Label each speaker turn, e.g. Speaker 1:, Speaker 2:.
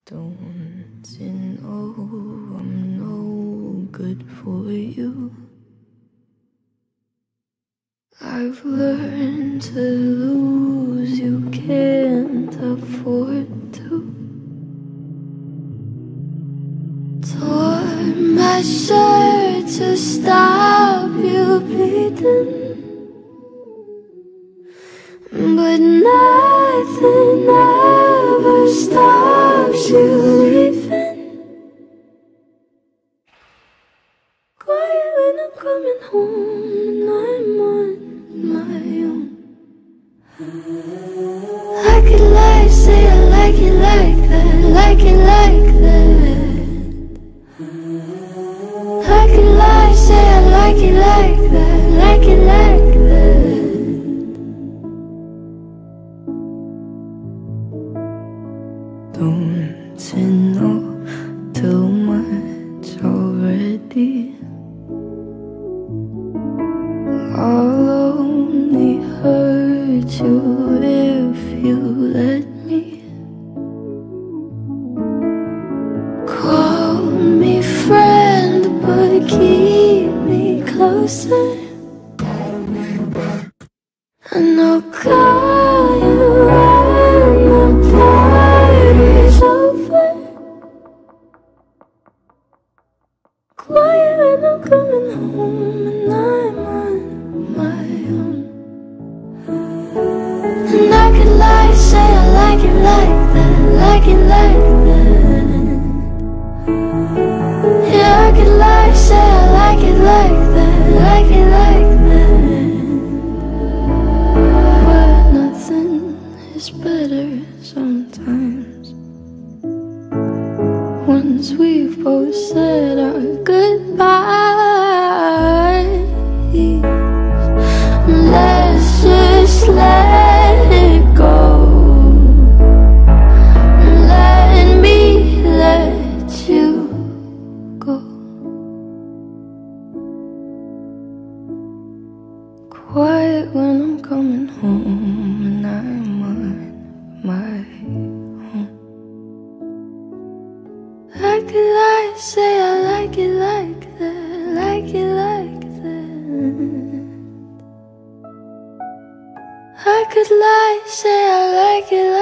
Speaker 1: Don't you know I'm no good for you? I've learned to lose, you can't afford to. Tore my shirt to stop you bleeding, but nothing ever stops you leaving. Quiet when I'm coming home and I'm on my own. I could lie, say I like it like that, like it like that. I could lie, say I like it like that, like it like that. Don't you know too much already? I'll only hurt you if you let me. Call me friend, but keep me closer. And I'll call you when the party's over. Quiet when I'm coming home and I'm on my own. And I could lie, say I like it like that, like it like that. Yeah, I could lie, say I like it like that, like it like that. But nothing is better sometimes. Once we've both said our goodbyes, let's just let it go. Let me let you go. Quiet when I'm coming home and I'm on my own. I could lie, say I like it like that, like it like that. I could lie, say I like it